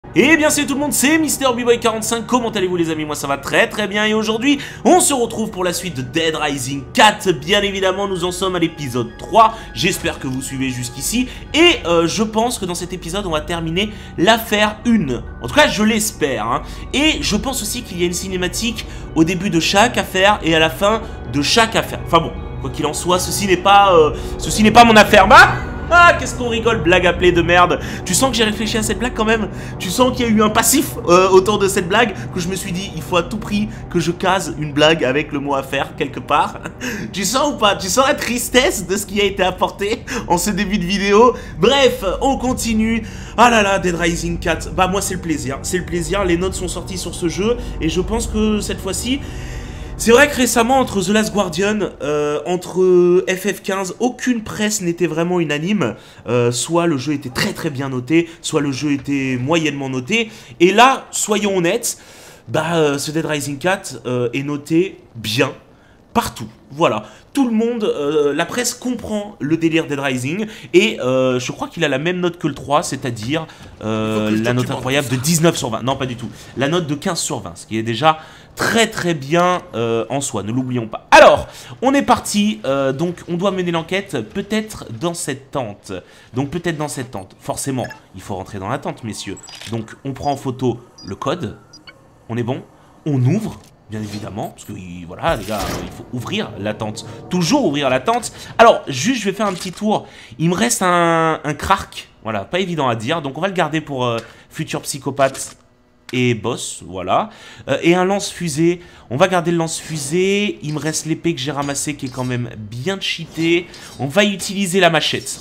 Et bien salut tout le monde, c'est MrBboy45, comment allez-vous les amis? Moi ça va très bien et aujourd'hui on se retrouve pour la suite de Dead Rising 4. Bien évidemment nous en sommes à l'épisode 3, j'espère que vous suivez jusqu'ici. Et je pense que dans cet épisode on va terminer l'affaire 1. En tout cas je l'espère hein. Et je pense aussi qu'il y a une cinématique au début de chaque affaire et à la fin de chaque affaire. Enfin bon, quoi qu'il en soit, ceci n'est pas mon affaire. Ah, qu'est-ce qu'on rigole, blague appelée de merde. Tu sens que j'ai réfléchi à cette blague quand même? Tu sens qu'il y a eu un passif autour de cette blague, que je me suis dit, il faut à tout prix que je case une blague avec le mot affaire quelque part. Tu sens ou pas? Tu sens la tristesse de ce qui a été apporté en ce début de vidéo? Bref, on continue. Ah là là, Dead Rising 4. Bah moi c'est le plaisir, les notes sont sorties sur ce jeu et je pense que cette fois-ci... C'est vrai que récemment, entre The Last Guardian, entre FF15, aucune presse n'était vraiment unanime. Soit le jeu était très bien noté, soit le jeu était moyennement noté. Et là, soyons honnêtes, ce Dead Rising 4 est noté bien partout. Voilà, tout le monde, la presse comprend le délire Dead Rising. Et je crois qu'il a la même note que le 3, c'est-à-dire la note incroyable de 19 sur 20. Non, pas du tout. La note de 15 sur 20, ce qui est déjà... très bien en soi, ne l'oublions pas. Alors, on est parti, donc on doit mener l'enquête peut-être dans cette tente. Forcément, il faut rentrer dans la tente, messieurs. Donc, on prend en photo le code, on est bon, on ouvre, bien évidemment, parce que voilà, les gars, il faut ouvrir la tente. Toujours ouvrir la tente. Alors, juste, je vais faire un petit tour. Il me reste un Krark, voilà, pas évident à dire, donc on va le garder pour futur psychopathe et boss, voilà. Et un lance-fusée. On va garder le lance-fusée. Il me reste l'épée que j'ai ramassée qui est quand même bien cheatée. On va utiliser la machette.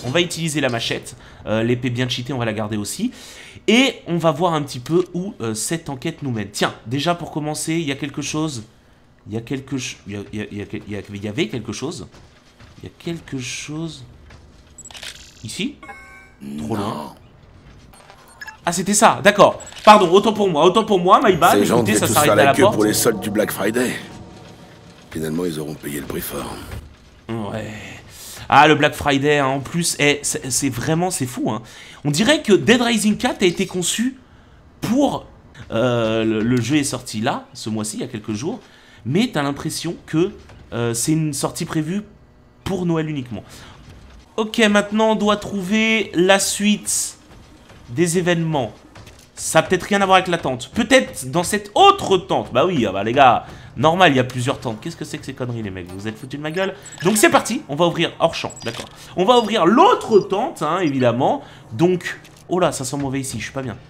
L'épée bien cheatée, on va la garder aussi. Et on va voir un petit peu où cette enquête nous mène. Tiens, déjà pour commencer, il y a quelque chose. Il y avait quelque chose. Ici? Trop loin. Ah, c'était ça, d'accord. Pardon, autant pour moi, my bad. Ces gens Écoutez, devaient ça tous s'arrête faire à la la queue porte. pour les soldes du Black Friday. Finalement, ils auront payé le prix fort. Ouais. Ah, le Black Friday, hein, en plus, c'est vraiment, c'est fou. Hein. On dirait que Dead Rising 4 a été conçu pour... le jeu est sorti là, ce mois-ci, il y a quelques jours. Mais t'as l'impression que c'est une sortie prévue pour Noël uniquement. Ok, maintenant, on doit trouver la suite... des événements. Ça a peut-être rien à voir avec la tente. Peut-être dans cette autre tente. Bah oui, les gars, normal, il y a plusieurs tentes. Qu'est-ce que c'est que ces conneries, les mecs? Vous êtes foutus de ma gueule? Donc c'est parti, on va ouvrir hors champ, d'accord. On va ouvrir l'autre tente, hein, évidemment. Donc, oh là, ça sent mauvais ici, je suis pas bien.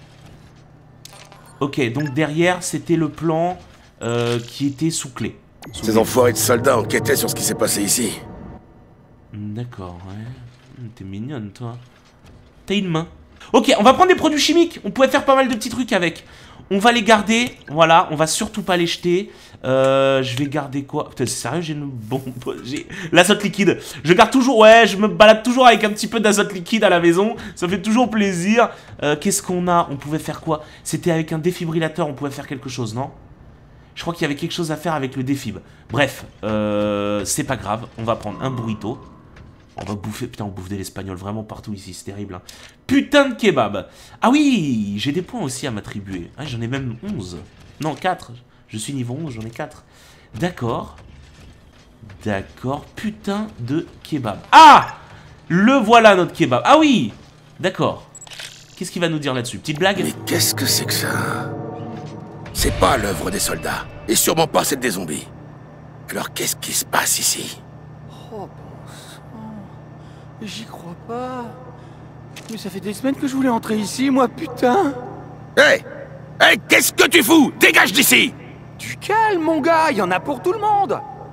Ok, donc derrière, c'était le plan qui était sous clé. Ces enfoirés de soldats enquêtaient sur ce qui s'est passé ici. D'accord, ouais. T'es mignonne, toi. T'as une main. Ok, on va prendre des produits chimiques. On pourrait faire pas mal de petits trucs avec. On va les garder. Voilà, on va surtout pas les jeter. Je vais garder quoi? Putain, c'est sérieux, j'ai une bombe. J'ai l'azote liquide. Je garde toujours, ouais, je me balade toujours avec un petit peu d'azote liquide à la maison. Ça fait toujours plaisir. Qu'est-ce qu'on a? On pouvait faire quoi? C'était avec un défibrillateur, on pouvait faire quelque chose, non? Je crois qu'il y avait quelque chose à faire avec le défib. Bref, c'est pas grave. On va prendre un burrito. On va bouffer, putain, on bouffe de l'espagnol vraiment partout ici, c'est terrible. Hein. Putain de kebab. Ah oui, j'ai des points aussi à m'attribuer. Ah, j'en ai même 11. Non, 4. Je suis niveau 11, j'en ai 4. D'accord. D'accord, putain de kebab. Ah! Le voilà notre kebab. Ah oui! D'accord. Qu'est-ce qu'il va nous dire là-dessus? Petite blague? Mais qu'est-ce que c'est que ça? C'est pas l'œuvre des soldats. Et sûrement pas celle des zombies. Alors qu'est-ce qui se passe ici? Oh bon sang... J'y crois pas... Mais ça fait des semaines que je voulais entrer ici, moi, putain. Hé! Hé, qu'est-ce que tu fous? Dégage d'ici! Du calme, mon gars, y en a pour tout le monde.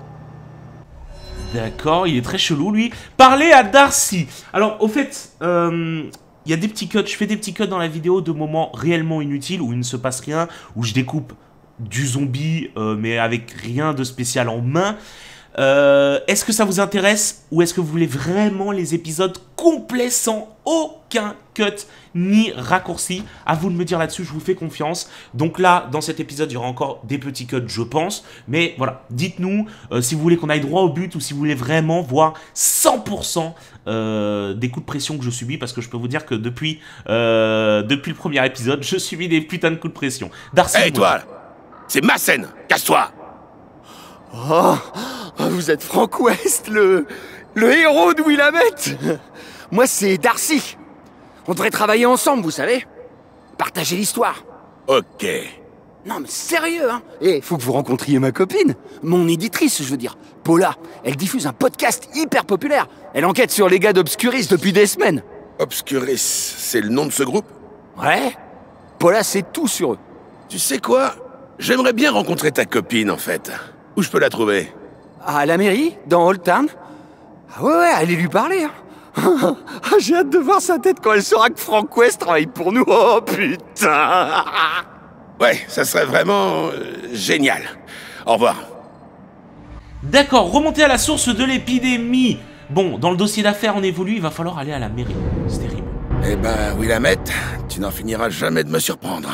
D'accord, il est très chelou, lui. Parlez à Darcy. Alors, au fait, il y a des petits cuts. Je fais des petits cuts dans la vidéo de moments réellement inutiles où il ne se passe rien, où je découpe du zombie, mais avec rien de spécial en main. Est-ce que ça vous intéresse ou est-ce que vous voulez vraiment les épisodes complets sans aucun cut ni raccourci? À vous de me dire là-dessus, je vous fais confiance. Donc là, dans cet épisode, il y aura encore des petits cuts, je pense. Mais voilà, dites-nous si vous voulez qu'on aille droit au but ou si vous voulez vraiment voir 100% des coups de pression que je subis. Parce que je peux vous dire que depuis le premier épisode, je subis des putains de coups de pression. Darcy, Hé, toi, c'est ma scène. Casse-toi. Oh, vous êtes Frank West, le héros de Willamette. Moi, c'est Darcy. On devrait travailler ensemble, vous savez. Partager l'histoire. Ok. Non, mais sérieux, hein. Et faut que vous rencontriez ma copine. Mon éditrice, je veux dire. Paula. Elle diffuse un podcast hyper populaire. Elle enquête sur les gars d'Obscuris depuis des semaines. Obscuris, c'est le nom de ce groupe? Ouais. Paula sait tout sur eux. Tu sais quoi? J'aimerais bien rencontrer ta copine, en fait. Où je peux la trouver? À la mairie, dans Old Town. Ah ouais, allez lui parler, hein. J'ai hâte de voir sa tête quand elle saura que Frank West travaille pour nous. Oh putain. Ouais, ça serait vraiment génial. Au revoir. D'accord, remonter à la source de l'épidémie. Bon, dans le dossier d'affaires, on évolue, il va falloir aller à la mairie. C'est terrible. Eh ben, Willamette, tu n'en finiras jamais de me surprendre.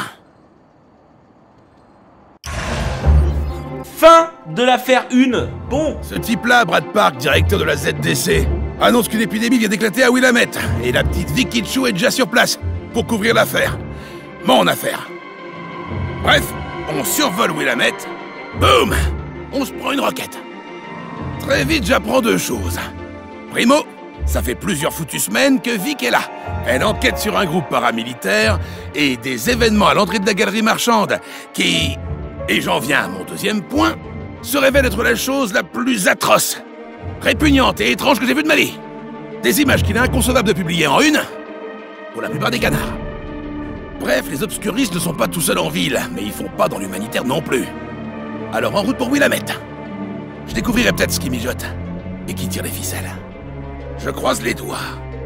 Fin de l'affaire 1. Bon, Ce type-là, Brad Park, directeur de la ZDC, annonce qu'une épidémie vient d'éclater à Willamette. Et la petite Vicky Chou est déjà sur place pour couvrir l'affaire. Mon affaire. Bref, on survole Willamette. Boum! On se prend une roquette. Très vite, j'apprends deux choses. Primo, ça fait plusieurs foutues semaines que Vic est là. Elle enquête sur un groupe paramilitaire et des événements à l'entrée de la galerie marchande qui... Et j'en viens à mon deuxième point, se révèle être la chose la plus atroce, répugnante et étrange que j'ai vue de ma vie. Des images qu'il est inconcevable de publier en une, pour la plupart des canards. Bref, les obscuristes ne sont pas tout seuls en ville, mais ils font pas dans l'humanitaire non plus. Alors en route pour Willamette. Je découvrirai peut-être ce qui mijote et qui tire les ficelles. Je croise les doigts.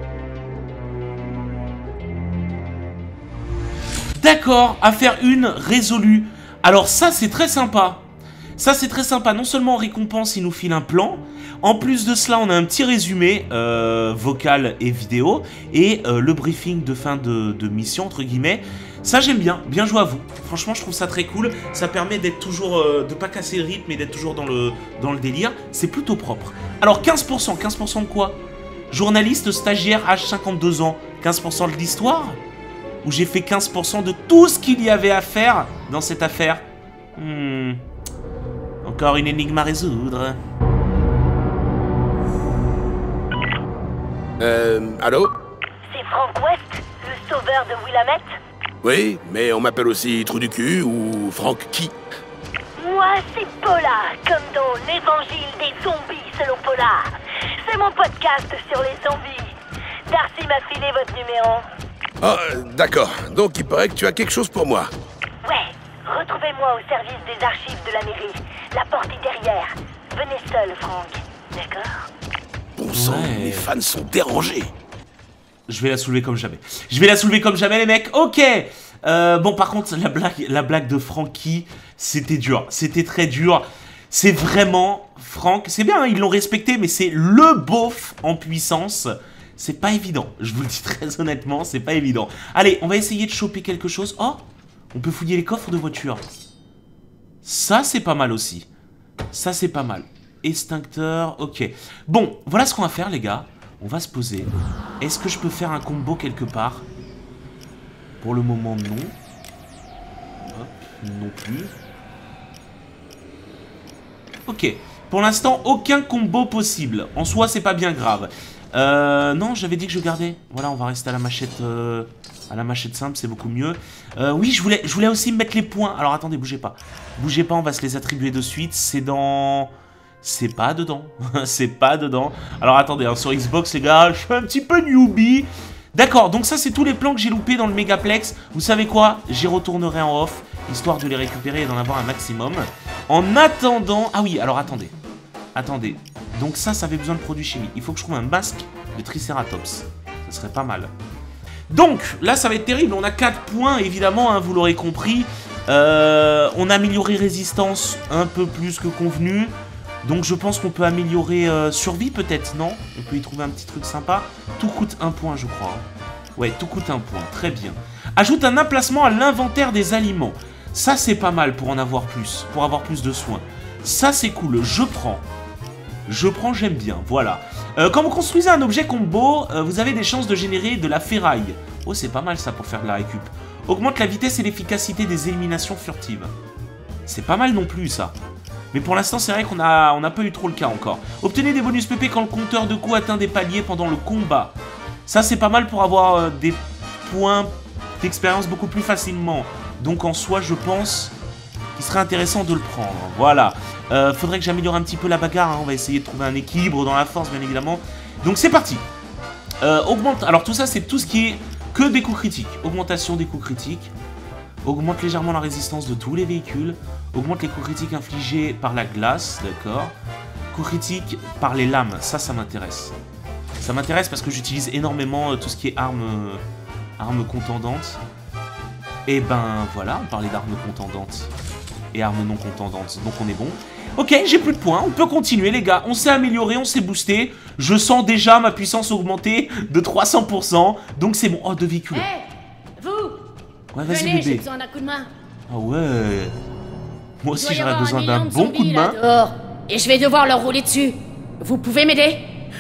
d'accord, affaire 1 résolue. Alors ça, c'est très sympa. Ça, c'est très sympa. Non seulement en récompense, il nous file un plan. En plus de cela, on a un petit résumé vocal et vidéo. Et le briefing de fin de mission, entre guillemets. Ça, j'aime bien. Bien joué à vous. Franchement, je trouve ça très cool. Ça permet d'être toujours... de pas casser le rythme et d'être toujours dans le délire. C'est plutôt propre. Alors, 15%. 15% de quoi? Journaliste, stagiaire, âge 52 ans. 15% de l'histoire? Ou j'ai fait 15% de tout ce qu'il y avait à faire dans cette affaire? Encore une énigme à résoudre. Allô? C'est Frank West, le sauveur de Willamette? Oui, mais on m'appelle aussi Trou du cul ou Frank qui? Moi, c'est Paula, comme dans l'évangile des zombies selon Paula. C'est mon podcast sur les zombies. Darcy m'a filé votre numéro. Ah, d'accord. Donc il paraît que tu as quelque chose pour moi. Ouais, retrouvez-moi au service des archives de la mairie. La porte est derrière. Venez seul, Frank. D'accord? Bon sang, Ouais. mes fans sont dérangés. Je vais la soulever comme jamais. Je vais la soulever comme jamais, les mecs. Ok. Bon, par contre, la blague de Frankie, c'était dur. C'était très dur. C'est vraiment... Franck, c'est bien, hein, ils l'ont respecté, mais c'est le beauf en puissance. C'est pas évident. Je vous le dis très honnêtement, c'est pas évident. Allez, on va essayer de choper quelque chose. Oh, on peut fouiller les coffres de voiture. Ça, c'est pas mal aussi. Ça, c'est pas mal. Extincteur, ok. Bon, voilà ce qu'on va faire, les gars. On va se poser. Est-ce que je peux faire un combo quelque part? Pour le moment, non. Hop, non plus. Ok. Pour l'instant, aucun combo possible. En soi, c'est pas bien grave. Non, j'avais dit que je gardais. Voilà, on va rester à la machette simple, c'est beaucoup mieux. Oui, je voulais aussi mettre les points. Alors, attendez, bougez pas. Bougez pas, on va se les attribuer de suite. C'est dans... C'est pas dedans. C'est pas dedans. Alors, attendez, hein, sur Xbox, les gars, je suis un petit peu newbie. D'accord, donc ça, c'est tous les plans que j'ai loupés dans le Megaplex. Vous savez quoi? J'y retournerai en off, histoire de les récupérer et d'en avoir un maximum. En attendant... Ah oui, alors, attendez. Attendez. Donc ça avait besoin de produits chimiques. Il faut que je trouve un masque de Triceratops. Ça serait pas mal. Donc, là, ça va être terrible. On a 4 points, évidemment, hein, vous l'aurez compris. On a amélioré résistance un peu plus que convenu. Donc je pense qu'on peut améliorer survie peut-être, non? On peut y trouver un petit truc sympa. Tout coûte 1 point, je crois. Ouais, tout coûte 1 point, très bien. Ajoute un emplacement à l'inventaire des aliments. Ça, c'est pas mal pour en avoir plus, pour avoir plus de soins. Ça, c'est cool, je prends. Je prends, j'aime bien, voilà. Quand vous construisez un objet combo, vous avez des chances de générer de la ferraille. Oh, c'est pas mal ça pour faire de la récup. Augmente la vitesse et l'efficacité des éliminations furtives. C'est pas mal non plus ça. Mais pour l'instant, c'est vrai qu'on n'a pas eu trop le cas encore. Obtenez des bonus PP quand le compteur de coups atteint des paliers pendant le combat. Ça, c'est pas mal pour avoir des points d'expérience beaucoup plus facilement. Donc en soi, je pense qu'il serait intéressant de le prendre. Voilà. Faudrait que j'améliore un petit peu la bagarre. Hein. On va essayer de trouver un équilibre dans la force, bien évidemment. Donc c'est parti. Augmente. Alors tout ça, c'est tout ce qui est que des coups critiques. Augmentation des coups critiques. Augmente légèrement la résistance de tous les véhicules. Augmente les coups critiques infligés par la glace. D'accord. Coups critiques par les lames. Ça m'intéresse. Ça m'intéresse parce que j'utilise énormément tout ce qui est armes contendantes. Et ben voilà, on parlait d'armes contendantes et armes non contendantes, donc on est bon. Ok, j'ai plus de points, on peut continuer les gars, on s'est amélioré, on s'est boosté. Je sens déjà ma puissance augmenter de 300%, donc c'est bon. Oh, 2 véhicules. Hey, vous! Ouais, vas-y Venez, bébé. j'ai besoin d'un coup de main. Ah ouais. Moi aussi Il doit y j'aurais avoir besoin un d'un million de bon coup de zombies là main. dehors, et je vais devoir leur rouler dessus. Vous pouvez m'aider?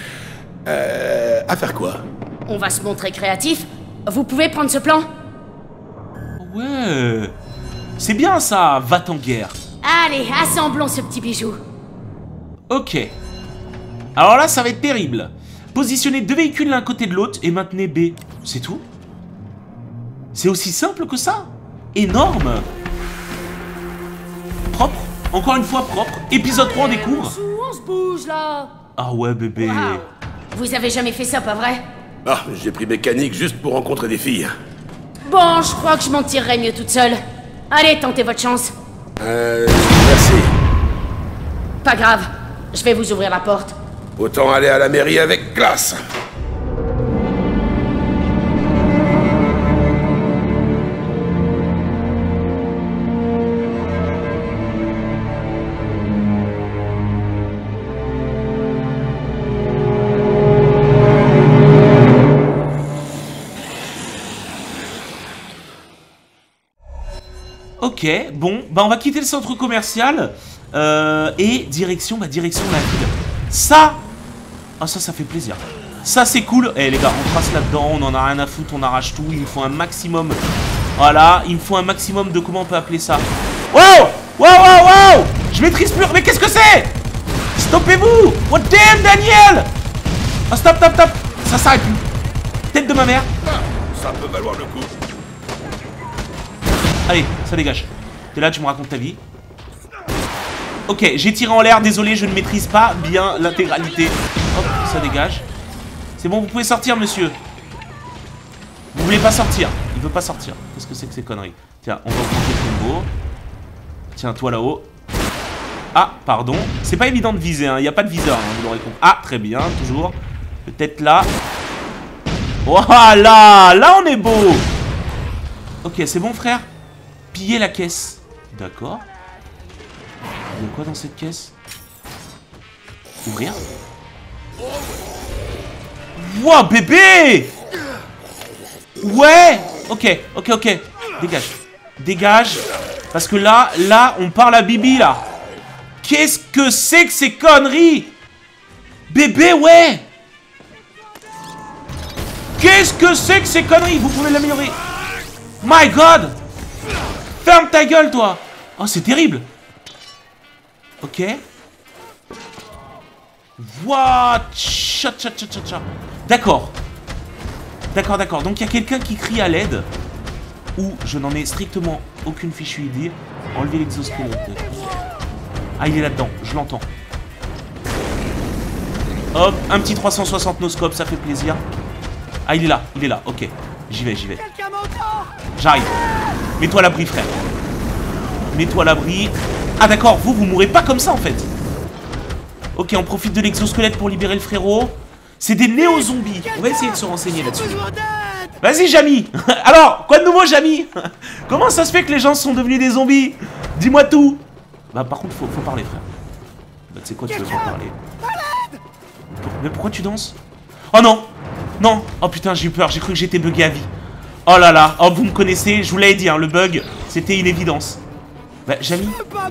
À faire quoi? On va se montrer créatif. Vous pouvez prendre ce plan? Ouais. C'est bien ça, va-t'en guerre. Allez, assemblons ce petit bijou. Ok. Alors là, ça va être terrible. Positionnez 2 véhicules l'un côté de l'autre et maintenez B. C'est tout? C'est aussi simple que ça? Énorme. Propre. Encore une fois propre. Épisode 3, on découvre. On se bouge là. Ah ouais, bébé. Wow. Vous avez jamais fait ça, pas vrai? Ah, j'ai pris mécanique juste pour rencontrer des filles. Bon, je crois que je m'en tirerai mieux toute seule. Allez, tentez votre chance. Merci. Pas grave, je vais vous ouvrir la porte. Autant aller à la mairie avec classe. Ok, bon, bah on va quitter le centre commercial et direction la ville. Ça, ah ça fait plaisir. Ça c'est cool. Eh les gars, on passe là-dedans, on en a rien à foutre, on arrache tout. Il me faut un maximum. Voilà, il me faut un maximum de comment on peut appeler ça. Wow, wow. Je maîtrise plus. Mais qu'est-ce que c'est? Stoppez-vous. What damn, Daniel. Ah stop. Ça s'arrête plus. Tête de ma mère. Ça peut valoir le coup. Allez, ça dégage. T'es là, tu me racontes ta vie. Ok, j'ai tiré en l'air, désolé, je ne maîtrise pas bien l'intégralité. Hop, ça dégage. C'est bon, vous pouvez sortir, monsieur. Vous voulez pas sortir? Il veut pas sortir. Qu'est-ce que c'est que ces conneries? Tiens, on va augmenter le combo. Tiens, toi là-haut. Ah, pardon. C'est pas évident de viser, hein. Il n'y a pas de viseur, hein, vous l'aurez compris. Ah, très bien, toujours. Peut-être là. Voilà, là on est beau. Ok, c'est bon, frère. Piller la caisse. D'accord. Il y a quoi dans cette caisse? Ouvrir. Wow, bébé. Ouais. Ok. Dégage. Parce que là, on parle à Bibi, là. Qu'est-ce que c'est que ces conneries? Bébé, ouais. Qu'est-ce que c'est que ces conneries? Vous pouvez l'améliorer. My God. Ferme ta gueule, toi. Oh, c'est terrible. Ok. What? D'accord. Donc, il y a quelqu'un qui crie à l'aide. Ou je n'en ai strictement aucune fichue idée. Enlever l'exosquelette. Ah, il est là-dedans. Je l'entends. Hop, un petit 360 no-scope, ça fait plaisir. Ah, il est là. Ok. J'y vais. J'arrive. Mets-toi à l'abri, frère. Mets-toi à l'abri. Ah, d'accord, vous mourrez pas comme ça, en fait. Ok, on profite de l'exosquelette pour libérer le frérot. C'est des néo-zombies. On va essayer de se renseigner là-dessus. Vas-y, Jamy. Alors, quoi de nouveau, Jamy? Comment ça se fait que les gens sont devenus des zombies? Dis-moi tout. Bah, par contre, faut parler, frère. Bah, tu sais quoi, tu veux pas parler. Mais pourquoi tu danses? Oh non! Non! Oh putain, j'ai eu peur, j'ai cru que j'étais bugué à vie. Oh là là, oh vous me connaissez, je vous l'avais dit, hein, le bug, c'était une évidence. Bah, Jamy.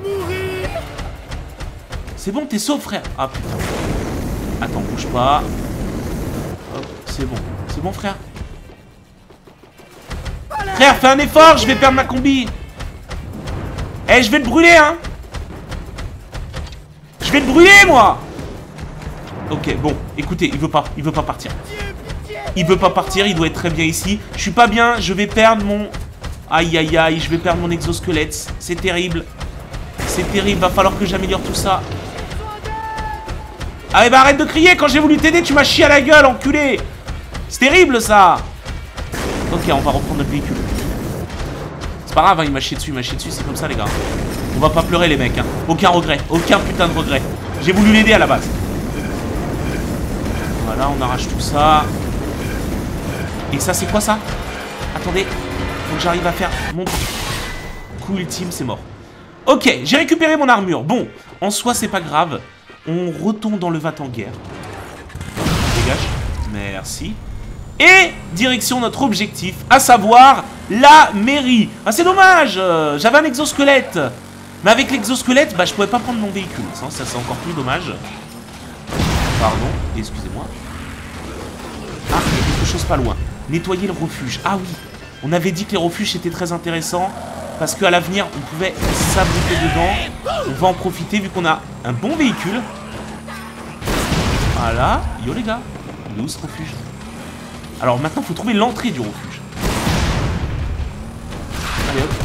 C'est bon, t'es sauf, frère. Ah putain. Attends, bouge pas. Hop, c'est bon, frère. Frère, fais un effort, je vais perdre ma combi. Eh, je vais te brûler, hein. Je vais te brûler, moi. Ok, bon, écoutez, il veut pas partir. Il veut pas partir, il doit être très bien ici. Je suis pas bien, je vais perdre mon... Aïe, aïe, aïe, je vais perdre mon exosquelette. C'est terrible. C'est terrible, va falloir que j'améliore tout ça. Ah, bah arrête de crier, quand j'ai voulu t'aider, tu m'as chié à la gueule, enculé. C'est terrible, ça. Ok, on va reprendre notre véhicule. C'est pas grave, hein, il m'a chié dessus, c'est comme ça, les gars. On va pas pleurer, les mecs, hein. Aucun regret, aucun putain de regret. J'ai voulu l'aider à la base. Voilà, on arrache tout ça. Et ça, c'est quoi, ça? Attendez, faut que j'arrive à faire mon coup ultime, c'est mort. Ok, j'ai récupéré mon armure. Bon, en soi, c'est pas grave. On retourne dans le va-t-en-guerre. Dégage. Merci. Et direction notre objectif, à savoir la mairie. Ah, c'est dommage, j'avais un exosquelette. Mais avec l'exosquelette, bah, je pouvais pas prendre mon véhicule. Ça, c'est encore plus dommage. Pardon, excusez-moi. Ah, il y a quelque chose pas loin. Nettoyer le refuge. Ah oui, on avait dit que les refuges étaient très intéressants. Parce qu'à l'avenir, on pouvait s'abriter dedans. On va en profiter vu qu'on a un bon véhicule. Voilà. Yo les gars. Il est où ce refuge? Alors maintenant, il faut trouver l'entrée du refuge. Allez hop.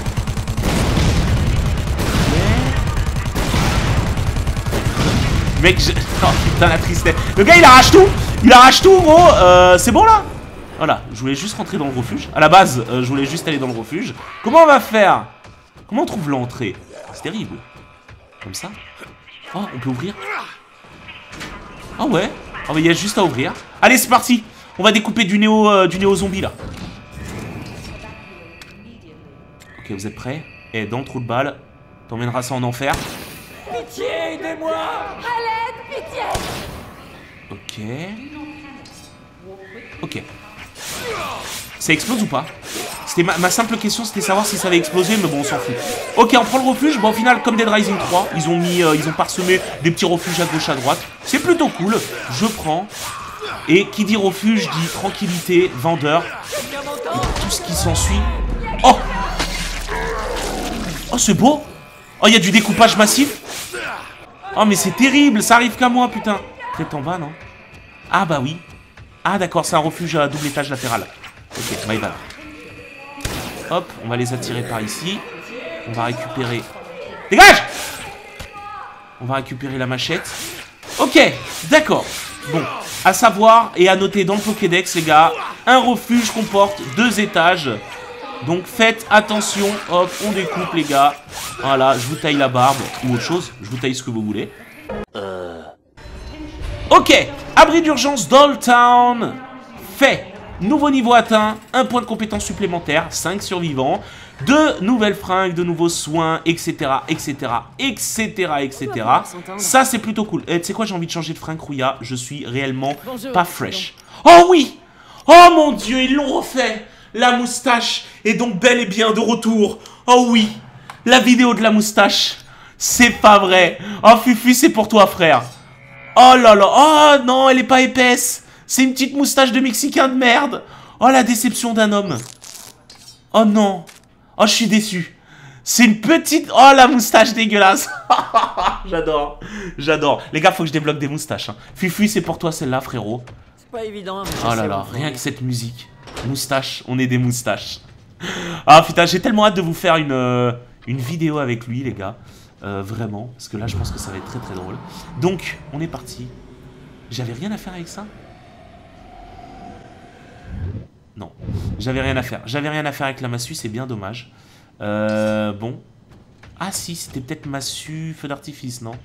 Okay. Mec, je... Oh putain, la tristesse. Le gars, il arrache tout. Il arrache tout, gros. C'est bon là? Voilà, je voulais juste rentrer dans le refuge. À la base, je voulais juste aller dans le refuge. Comment on va faire? Comment on trouve l'entrée? C'est terrible. Comme ça. Oh, on peut ouvrir. Ah ouais. Oh, mais il y a juste à ouvrir. Allez, c'est parti. On va découper du néo zombie, là. Ok, vous êtes prêts? Et dans le trou de balle, t'emmèneras ça en enfer. Pitié, aidez-moi! À l'aide, pitié! Ok. Ok. Ça explose ou pas? C'était ma simple question, c'était savoir si ça avait explosé, mais bon, on s'en fout. Ok, on prend le refuge. Bon, au final, comme Dead Rising 3, ils ont parsemé des petits refuges à gauche, à droite. C'est plutôt cool. Je prends. Et qui dit refuge dit tranquillité, vendeur, et tout ce qui s'ensuit. Oh! Oh, c'est beau! Oh, il y a du découpage massif. Oh, mais c'est terrible, ça arrive qu'à moi, putain. Peut-être en bas, non? Ah, bah oui. Ah, d'accord, c'est un refuge à double étage latéral. Ok, my bad. Hop, on va les attirer par ici. On va récupérer... Dégage! On va récupérer la machette. Ok, d'accord. Bon, à savoir et à noter dans le Pokédex, les gars, un refuge comporte 2 étages. Donc faites attention. Hop, on découpe, les gars. Voilà, je vous taille la barbe ou autre chose. Je vous taille ce que vous voulez. Ok, abri d'urgence Dolltown. Fait. Nouveau niveau atteint, 1 point de compétence supplémentaire, 5 survivants, 2 nouvelles fringues, de nouveaux soins, etc., etc., etc., etc. Ça, c'est plutôt cool. Tu sais quoi, j'ai envie de changer de fringue, Rouya. Je suis réellement pas fresh. Oh oui! Oh mon Dieu, ils l'ont refait! La moustache est donc bel et bien de retour. Oh oui! La vidéo de la moustache. C'est pas vrai. Oh Fufu, c'est pour toi, frère. Oh là là. Oh non, elle est pas épaisse. C'est une petite moustache de Mexicain de merde. Oh, la déception d'un homme. Oh non. Oh, je suis déçu. C'est une petite... Oh, la moustache dégueulasse. J'adore. J'adore. Les gars, faut que je débloque des moustaches. Hein. Fufu, c'est pour toi celle-là, frérot. C'est pas évident. Oh là là, rien que cette musique. Moustache, on est des moustaches. Ah putain, j'ai tellement hâte de vous faire une vidéo avec lui, les gars. Vraiment. Parce que là, je pense que ça va être très très drôle. Donc, on est parti. J'avais rien à faire avec ça? Non, j'avais rien à faire. J'avais rien à faire avec la massue, c'est bien dommage. Bon. Ah si, c'était peut-être massue, feu d'artifice, non?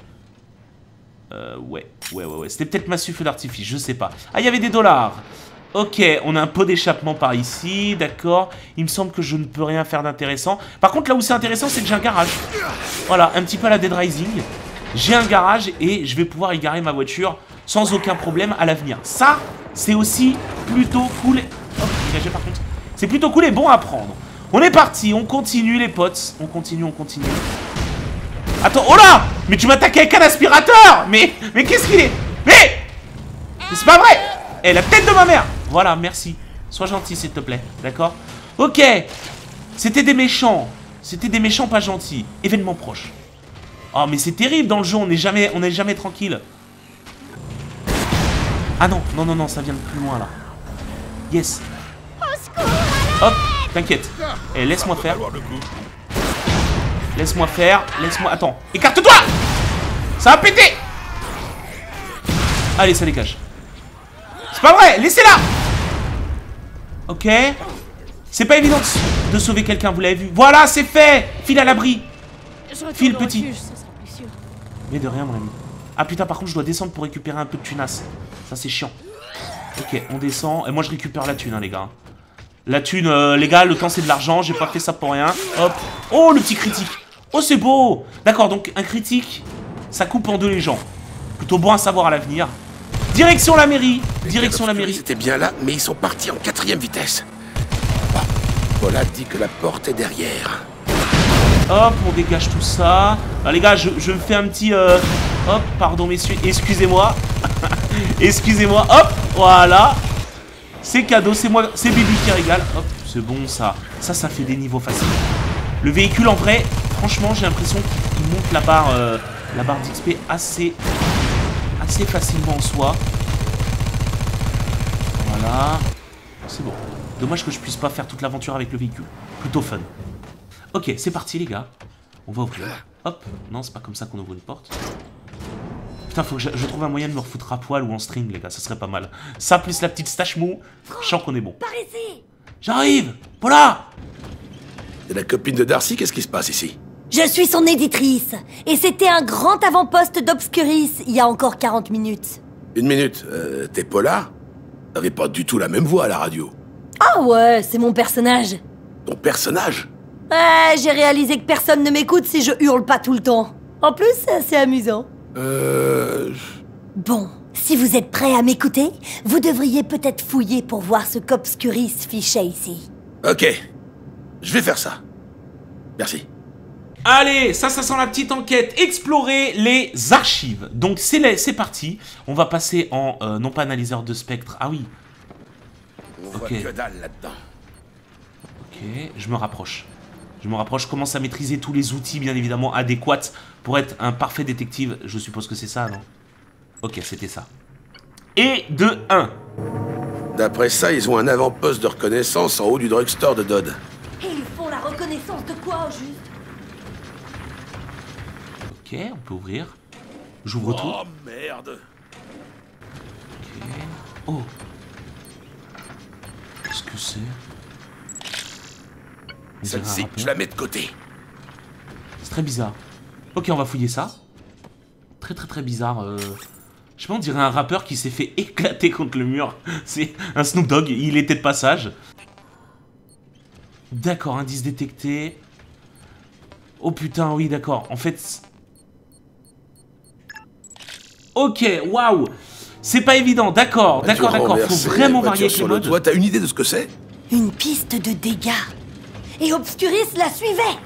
Ouais. C'était peut-être massue, feu d'artifice, je sais pas. Ah, il y avait des dollars. Ok, on a un pot d'échappement par ici, d'accord. Il me semble que je ne peux rien faire d'intéressant. Par contre, là où c'est intéressant, c'est que j'ai un garage. Voilà, un petit peu à la Dead Rising. j'ai un garage et je vais pouvoir y garer ma voiture sans aucun problème à l'avenir. Ça, c'est aussi plutôt cool. Hop, dégagez par contre. C'est plutôt cool et bon à prendre. On est parti, on continue les potes. On continue. Attends, oh là! Mais tu m'attaques avec un aspirateur! Mais qu'est-ce qu'il est? Mais c'est pas vrai! Eh, la tête de ma mère! Voilà, merci. Sois gentil, s'il te plaît. D'accord? Ok. C'était des méchants. C'était des méchants pas gentils. Événement proche. Oh, mais c'est terrible dans le jeu. On n'est jamais tranquille. Ah non, ça vient de plus loin, là. Yes. Hop, t'inquiète. Eh, laisse-moi faire. Laisse-moi. Attends, écarte-toi! Ça va péter! Allez, ça dégage. C'est pas vrai, laissez-la! Ok. C'est pas évident de sauver quelqu'un, vous l'avez vu. Voilà, c'est fait! File à l'abri. File, petit. Mais de rien, mon ami. Ah putain, par contre, je dois descendre pour récupérer un peu de tunasse. Ça, c'est chiant. Ok, on descend. Et moi, je récupère la thune, hein, les gars. La thune, les gars, le temps, c'est de l'argent. J'ai pas fait ça pour rien. Hop. Oh, le petit critique. Oh, c'est beau. D'accord, donc un critique, ça coupe en deux les gens. Plutôt bon à savoir à l'avenir. Direction la mairie. Direction la mairie. Ils étaient bien là, mais ils sont partis en 4e vitesse. Bon, Paula dit que la porte est derrière. Hop, on dégage tout ça. Alors, les gars, je me fais un petit... Hop, pardon, messieurs. Excusez-moi. Excusez-moi. Hop, voilà. C'est cadeau, c'est moi, c'est Bibi qui régale. Hop, c'est bon, ça. Ça fait des niveaux faciles. Le véhicule, en vrai, franchement, j'ai l'impression qu'il monte la barre d'XP assez facilement en soi. Voilà. C'est bon. Dommage que je puisse pas faire toute l'aventure avec le véhicule. Plutôt fun. Ok, c'est parti, les gars. On va ouvrir. Hop. Non, c'est pas comme ça qu'on ouvre une porte. Putain, faut que je trouve un moyen de me refoutre à poil ou en string, les gars. Ça serait pas mal. Ça, plus la petite stache mou. Je sens qu'on est bon. Par ici. J'arrive. Paula. C'est la copine de Darcy, qu'est-ce qui se passe ici? Je suis son éditrice. Et c'était un grand avant-poste d'Obscuris il y a encore 40 minutes. Une minute, t'es Paula? T'avais pas du tout la même voix à la radio. Ah ouais, c'est mon personnage. Ton personnage? Ouais, j'ai réalisé que personne ne m'écoute si je hurle pas tout le temps. En plus, c'est assez amusant. Bon, si vous êtes prêts à m'écouter, vous devriez peut-être fouiller pour voir ce qu'Obscuris fichait ici. Ok, je vais faire ça. Merci. Allez, ça sent la petite enquête. Explorer les archives. Donc, c'est parti. On va passer en... non pas analyseur de spectre. Ah oui. On voit que dalle là-dedans. Ok, je me rapproche. Je commence à maîtriser tous les outils, bien évidemment, adéquats pour être un parfait détective. Je suppose que c'est ça, non? Ok, c'était ça. Et de 1. D'après ça, ils ont un avant-poste de reconnaissance en haut du drugstore de Dodd. Et ils font la reconnaissance de quoi, au juste? Ok, on peut ouvrir. J'ouvre tout. Oh, merde. Ok. Oh. Qu'est-ce que c'est? Celle-ci, je la mets de côté. C'est très bizarre. Ok, on va fouiller ça. Très bizarre. Je sais pas, on dirait un rappeur qui s'est fait éclater contre le mur. C'est un Snoop Dogg, il était de passage. D'accord, indice détecté. Oh putain, oui, d'accord. En fait... Ok, waouh. C'est pas évident, d'accord. Faut vraiment varier avec les modes. Toi, t'as une idée de ce que c'est? Une piste de dégâts. Et Obscuris la suivait.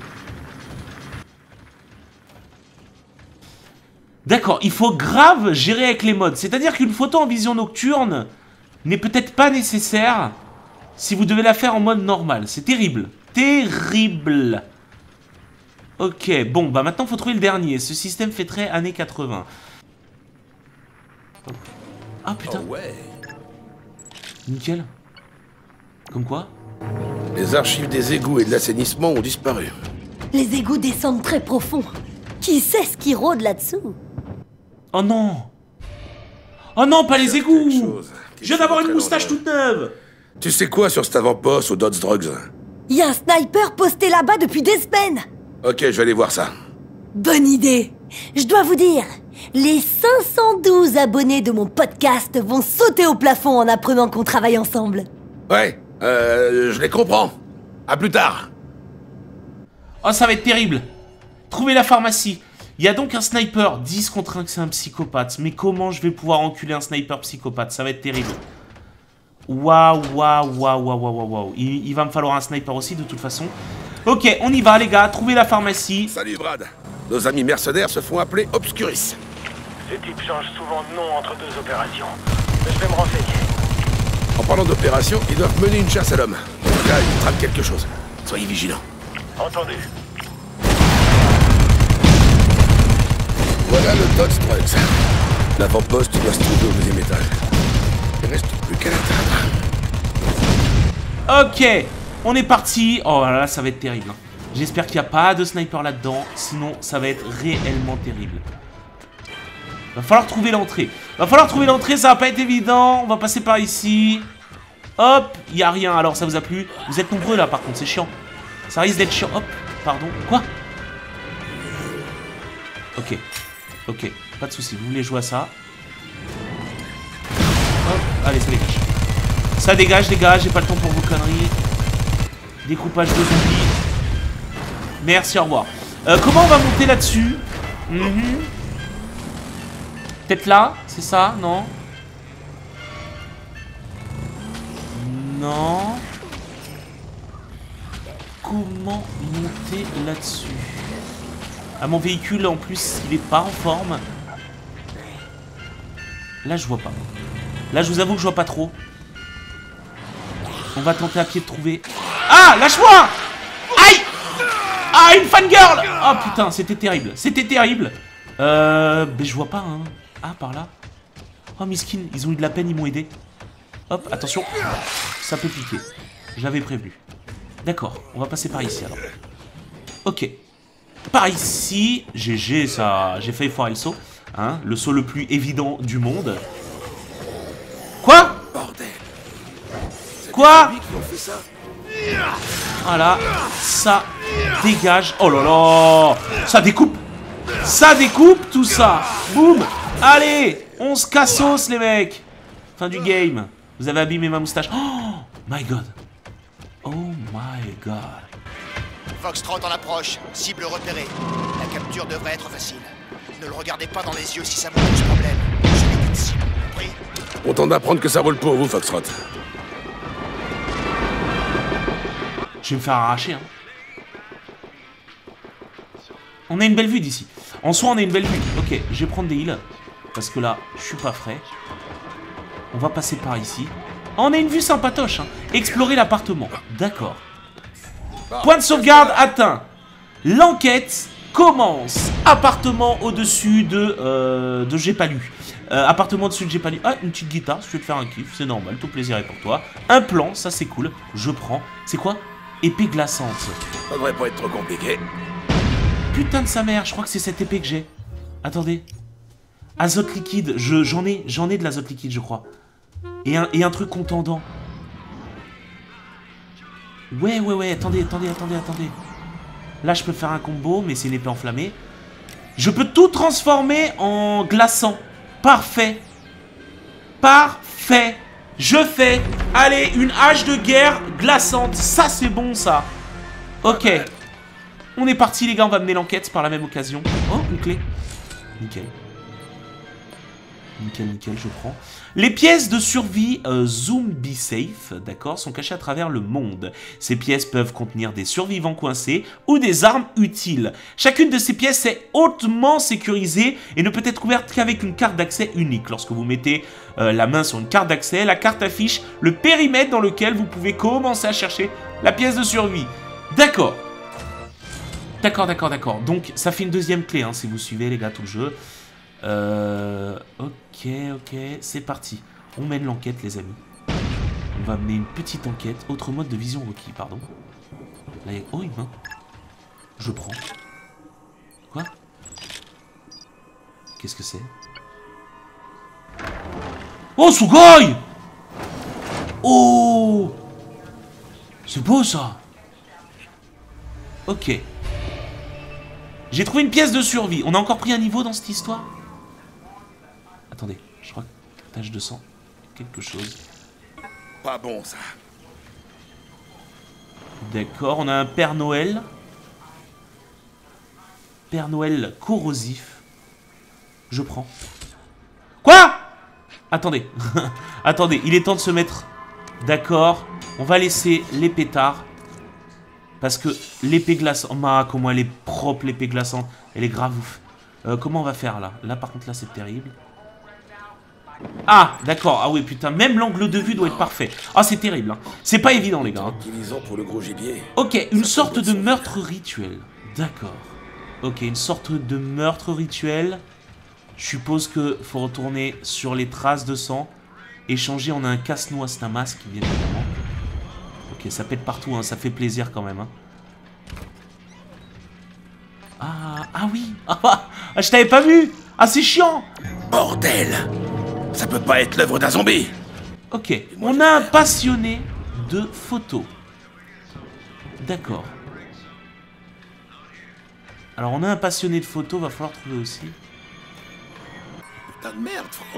D'accord, il faut grave gérer avec les modes. C'est-à-dire qu'une photo en vision nocturne n'est peut-être pas nécessaire si vous devez la faire en mode normal. C'est terrible. Terrible. Ok, bon, bah maintenant, faut trouver le dernier. Ce système fait très années 80. Ah, putain. Oh ouais. Nickel. Comme quoi? Les archives des égouts et de l'assainissement ont disparu. Les égouts descendent très profond. Qui sait ce qui rôde là-dessous? Oh non! Oh non, pas les égouts! Je viens d'avoir une moustache toute neuve! Tu sais quoi sur cet avant-poste au Dodd's Drugs? Il y a un sniper posté là-bas depuis des semaines. Ok, je vais aller voir ça. Bonne idée. Je dois vous dire, les 512 abonnés de mon podcast vont sauter au plafond en apprenant qu'on travaille ensemble. Ouais, je les comprends. À plus tard. Oh, ça va être terrible. Trouver la pharmacie. Il y a donc un sniper. 10 contre 1 que c'est un psychopathe. Mais comment je vais pouvoir enculer un sniper psychopathe? Ça va être terrible. Waouh, waouh, waouh, waouh, waouh, waouh. Il va me falloir un sniper aussi de toute façon. Ok, on y va les gars. Trouvez la pharmacie. Salut Brad. Nos amis mercenaires se font appeler Obscuris. Ces types changent souvent de nom entre deux opérations. Mais je vais me renseigner. En parlant d'opération, ils doivent mener une chasse à l'homme. En tout cas, ils trament quelque chose. Soyez vigilants. Entendu. Voilà le Dodge Trucks. L'avant-poste doit se trouver au deuxième étage. Il reste plus qu'à l'atteindre. Ok, on est parti. Oh là là, ça va être terrible. J'espère qu'il n'y a pas de sniper là-dedans. Sinon, ça va être réellement terrible. Va falloir trouver l'entrée. Va falloir trouver l'entrée, ça va pas être évident. On va passer par ici. Hop, il n'y a rien. Alors, ça vous a plu? Vous êtes nombreux là, par contre, c'est chiant. Ça risque d'être chiant. Hop, pardon. Quoi? Ok. Ok, pas de soucis. Vous voulez jouer à ça? Hop, allez, ça dégage. Ça dégage, les gars. J'ai pas le temps pour vos conneries. Découpage de zombies. Merci, au revoir. Comment on va monter là-dessus? Peut-être là? C'est ça? Non? Non. Comment monter là-dessus? Ah, mon véhicule, en plus, il est pas en forme. Là, je vois pas. Là, je vous avoue que je vois pas trop. On va tenter à pied de trouver... Ah! Lâche-moi! Aïe! Ah, une fangirl! Oh, putain, c'était terrible. C'était terrible. Mais je vois pas, hein. Ah, par là. Oh, miskin, ils ont eu de la peine, ils m'ont aidé. Hop, attention. Ça peut piquer. J'avais prévenu. D'accord, on va passer par ici, alors. Ok. Par ici. GG, ça... J'ai failli foirer le saut. Hein, le saut le plus évident du monde. Quoi? Bordel. Quoi? Fait ça. Voilà. Ça dégage. Oh là là. Ça découpe. Ça découpe tout ça. Boum. Allez. On se cassos, les mecs. Fin du game. Vous avez abîmé ma moustache. Oh my god. Oh my god. Foxtrot en approche, cible repérée. La capture devrait être facile. Ne le regardez pas dans les yeux si ça vous pose problème. Je n'ai qu'une cible, compris? Content d'apprendre que ça roule pour vous, Foxtrot. Je vais me faire arracher, hein. On a une belle vue d'ici. En soi, on a une belle vue. Ok, je vais prendre des heals. Parce que là, je suis pas frais. On va passer par ici. Oh, on a une vue sympatoche, hein. Explorer l'appartement. D'accord. Point de sauvegarde atteint. L'enquête commence. Appartement au-dessus de j'ai pas lu. Appartement au-dessus de j'ai pas lu. Ah, une petite guitare, si tu veux te faire un kiff, c'est normal, tout plaisir est pour toi. Un plan, ça c'est cool. Je prends. C'est quoi? Épée glaçante. Ça devrait pas être trop compliqué. Putain de sa mère, je crois que c'est cette épée que j'ai. Attendez. Azote liquide, j'en ai de l'azote liquide, je crois. Et un truc contendant. Ouais, attendez. Là, je peux faire un combo, mais c'est une épée enflammée. Je peux tout transformer en glaçant. Parfait. Parfait. Je fais. Allez, une hache de guerre glaçante. Ça, c'est bon, ça. Ok. On est parti, les gars. On va mener l'enquête par la même occasion. Oh, une clé. Nickel. Nickel, je prends. Les pièces de survie Zombie Safe, d'accord, sont cachées à travers le monde. Ces pièces peuvent contenir des survivants coincés ou des armes utiles. Chacune de ces pièces est hautement sécurisée et ne peut être ouverte qu'avec une carte d'accès unique. Lorsque vous mettez la main sur une carte d'accès, la carte affiche le périmètre dans lequel vous pouvez commencer à chercher la pièce de survie. D'accord. D'accord. Donc, ça fait une deuxième clé, hein, si vous suivez, les gars, tout le jeu. Ok, c'est parti. On mène l'enquête, les amis. On va mener une petite enquête. Autre mode de vision requis, pardon. Là, il y a... Oh, une main. Je prends. Quoi? Qu'est-ce que c'est? Oh, Sugoi! Oh! C'est beau, ça! Ok. J'ai trouvé une pièce de survie. On a encore pris un niveau dans cette histoire? Attendez, je crois que tache de sang, quelque chose. Pas bon, ça. D'accord, on a un Père Noël. Père Noël corrosif. Je prends. Quoi? Attendez. Attendez, il est temps de se mettre d'accord. On va laisser les pétards. Parce que l'épée glaçante... Oh, comment elle est propre, l'épée glaçante. Elle est grave ouf. Comment on va faire, là? Là, par contre, là, c'est terrible. Ah, d'accord. Ah oui, putain, même l'angle de vue doit être parfait. Ah, c'est terrible, hein. C'est pas évident, les gars. Pour le gros gibier. Ok, une sorte de meurtre rituel. D'accord. Ok, une sorte de meurtre rituel. Je suppose que faut retourner sur les traces de sang. Échanger, on a un casse-noix, c'est un masque, bien évidemment. Ok, ça pète partout, hein, ça fait plaisir quand même. Hein. Ah oui. Ah, je t'avais pas vu. Ah, c'est chiant. Bordel! Ça peut pas être l'œuvre d'un zombie! Ok, on a un passionné de photos. D'accord. Alors, on a un passionné de photos, va falloir trouver aussi. Putain de merde, Franck!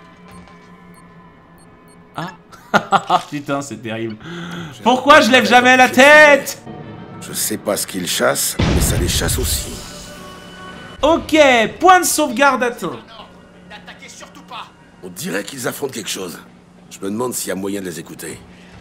Ah putain, c'est terrible. Pourquoi je lève jamais la tête? Je sais pas ce qu'ils chassent, mais ça les chasse aussi. Ok, point de sauvegarde atteint. N'attaquez surtout pas. On dirait qu'ils affrontent quelque chose. Je me demande s'il y a moyen de les écouter.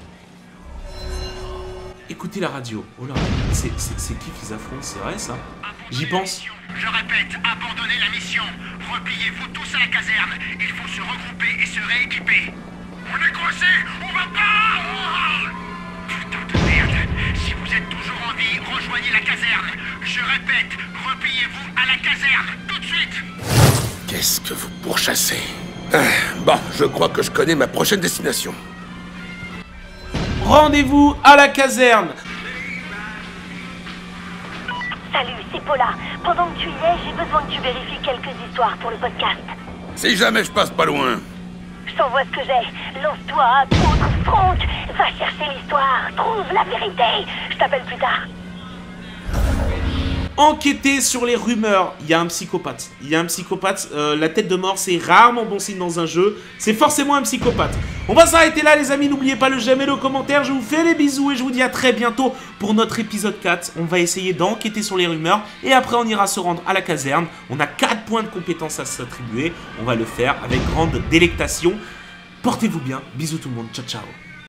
Écoutez la radio. Oh là, c'est qui qu'ils affrontent, c'est vrai ça? J'y pense. Je répète, abandonnez la mission. Repliez-vous tous à la caserne. Il faut se regrouper et se rééquiper. On est coincés, on va pas. Putain de merde. Si vous êtes toujours en vie, rejoignez la caserne. Je répète, repliez-vous à la caserne, tout de suite. Qu'est-ce que vous pourchassez? Bon, je crois que je connais ma prochaine destination. Rendez-vous à la caserne. Salut, c'est Paula. Pendant que tu y es, j'ai besoin que tu vérifies quelques histoires pour le podcast. Si jamais je passe pas loin. Je t'envoie ce que j'ai. Lance-toi, apôtre Franck. Va chercher l'histoire. Trouve la vérité. Je t'appelle plus tard. Enquêter sur les rumeurs. Il y a un psychopathe. Il y a un psychopathe. La tête de mort, c'est rarement bon signe dans un jeu. C'est forcément un psychopathe. On va s'arrêter là, les amis. N'oubliez pas le j'aime et le commentaire. Je vous fais des bisous et je vous dis à très bientôt pour notre épisode 4. On va essayer d'enquêter sur les rumeurs. Et après, on ira se rendre à la caserne. On a 4 points de compétence à s'attribuer. On va le faire avec grande délectation. Portez-vous bien. Bisous tout le monde. Ciao, ciao.